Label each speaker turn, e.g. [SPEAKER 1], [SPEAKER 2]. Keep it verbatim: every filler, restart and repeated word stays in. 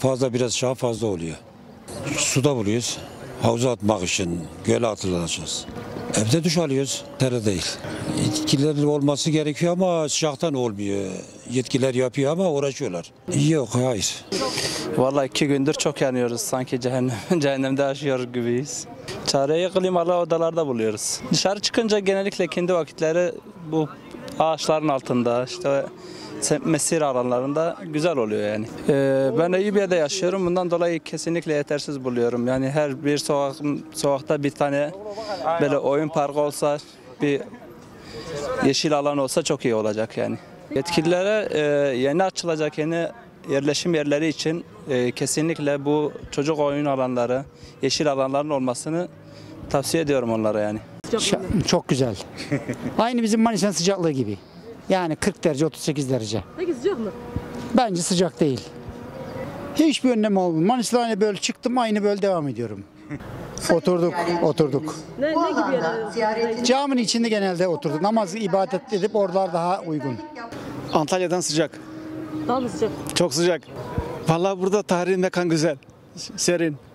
[SPEAKER 1] fazla biraz şah fazla oluyor. Suda buluyoruz. Havuza atmak için göle atılacağız. Evde duş alıyoruz. Tere değil. Yetkiler olması gerekiyor ama sıcaktan olmuyor. Yetkiler yapıyor ama uğraşıyorlar. Yok, hayır.
[SPEAKER 2] Vallahi iki gündür çok yanıyoruz. Sanki cehennem, cehennemde yaşıyor gibiyiz. Çareyi klimalı odalarda buluyoruz. Dışarı çıkınca genellikle kendi vakitleri bu ağaçların altında, işte mesir alanlarında güzel oluyor yani. Ee, ben Eyüpiye'de yaşıyorum. Bundan dolayı kesinlikle yetersiz buluyorum. Yani her bir sokak, sokakta bir tane böyle oyun parkı olsa, bir yeşil alan olsa çok iyi olacak yani. Yetkililere e, yeni açılacak yeni yerleşim yerleri için e, kesinlikle bu çocuk oyun alanları, yeşil alanların olmasını tavsiye ediyorum onlara yani.
[SPEAKER 3] Çok güzel. Aynı bizim Manisa'nın sıcaklığı gibi. Yani kırk derece, otuz sekiz derece.
[SPEAKER 4] Peki sıcak mı?
[SPEAKER 3] Bence sıcak değil. Hiçbir önlem olmadı. Manisa'da aynı böyle çıktım, aynı böyle devam ediyorum. Oturduk, oturduk.
[SPEAKER 4] Ne, ne gibi yerler?
[SPEAKER 3] Caminin içinde genelde oturduk. Namaz, ibadet edip oralar daha uygun.
[SPEAKER 5] Antalya'dan sıcak.
[SPEAKER 4] Daha mı sıcak?
[SPEAKER 5] Çok sıcak. Vallahi burada tarihi mekan güzel. Serin.